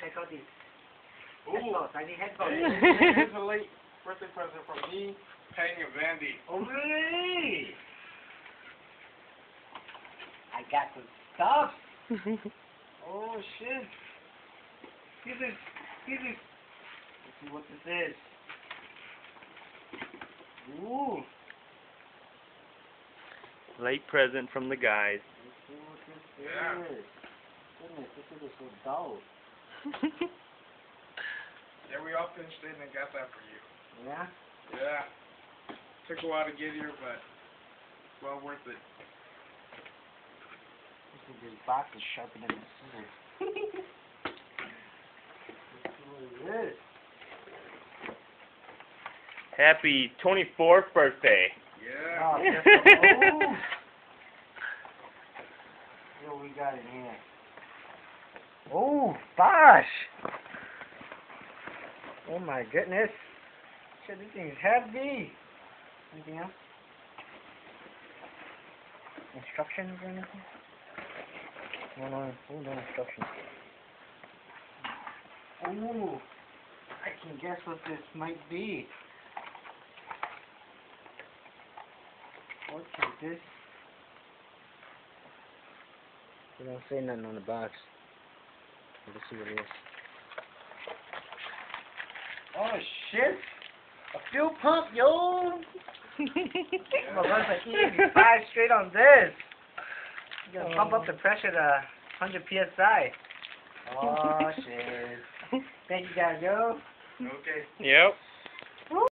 check out these Ooh. headphones. I need headphones. Here's a late birthday present from me, Pang and Vandy. Oh, really? I got some stuff. Oh, shit. Let's see what this is. Ooh. Late present from the guys. Let's see what this Yeah. is. Goodness, this is so dull. Yeah, we all finished it and got that for you. Yeah? Yeah. Took a while to get here, but well worth it. This box is sharper than the scissors. Let's see what it is. Happy 24th birthday. Yeah. Oh, what we got in here? Oh, Bosch! Oh my goodness. Shit, this thing is heavy. Anything else? Instructions or anything? No instructions. Oh, I can guess what this might be. What is this? They don't say nothing on the box. Let's see what it is. Oh shit! A fuel pump, yo! I'm gonna run like 85 straight on this. You're gonna pump up the pressure to 100 psi. Oh shit! Thank you guys, yo. Okay. Yep.